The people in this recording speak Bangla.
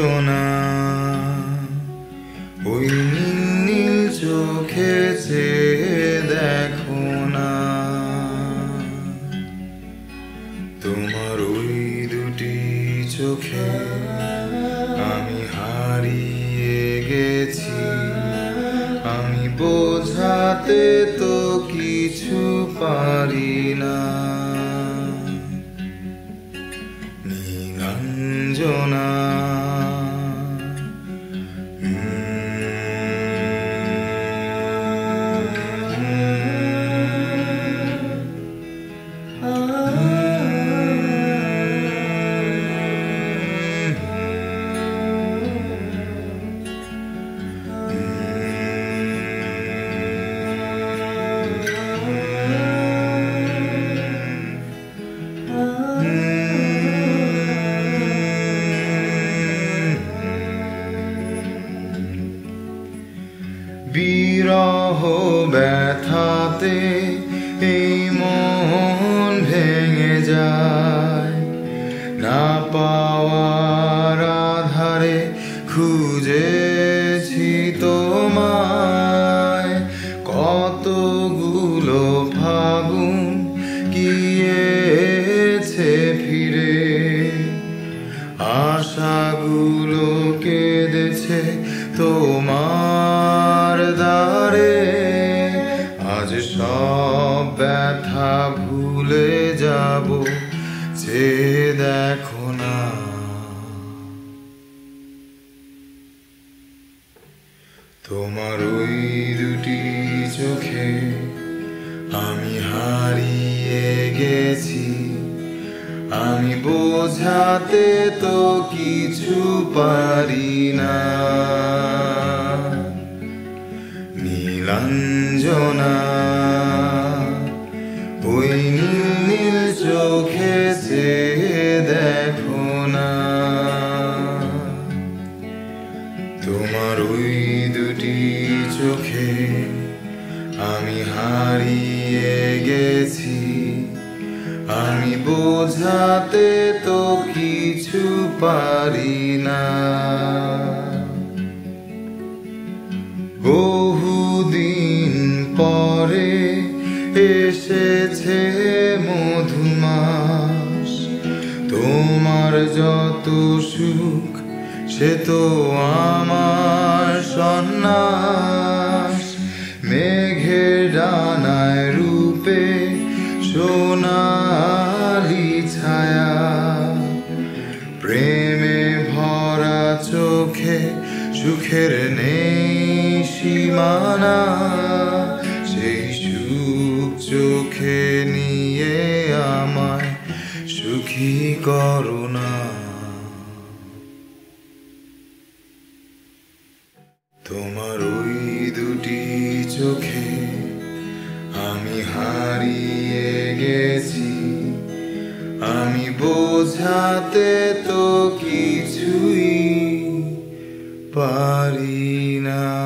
নিরঞ্জনা ওই নীল চোখে চেয়ে দেখো না, তোমার ওই দুটি চোখে আমি হারিয়ে গেছি। আমি বোঝাতে তো কিছু পারি না। নীলাঞ্জনা বিরহ ব্যথাতে এই মন ভেঙে যায়, না পাওয়ার আধারে খুঁজেছি তোমায়। কতগুলো ফাগুন গিয়েছে ফিরে, আশাগুলো কেঁদেছে তোমার দ্বারে। আজ সব ব্যথা ভুলে যাব, যে দেখো না। তোমার ওই দুটি চোখে আমি হারিয়ে গেছি। আমি বোঝাতে তো কিছু পারি না। নীলাঞ্জনা ওই নীল চোখে চেয়ে দেখো না, তোমার ওই দুটি চোখে আমি হারিয়ে গেছি। আমি বোঝাতে তো কিছু পারি না। বহুদিন পরে এসেছে মধুমাস, তোমার যত সুখ সে তো আমার সন্ন্যাস। মেঘের ডানায় রূপে সোনালি ছায়া, প্রেমে ভরা চোখে সুখের নেই সীমানা। সেই সুখ চোখে নিয়ে আমায় সুখী করো না। তোমার ওই দুটি চোখে আমি হারিয়ে গেছি। আমি বোঝাতে তো কিছুই পারি না।